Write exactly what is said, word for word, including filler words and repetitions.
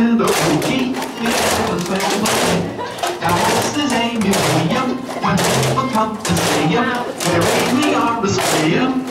to the O G. We have a special play. Now what's the name? Museum. When people come to see 'em, we really are the museum.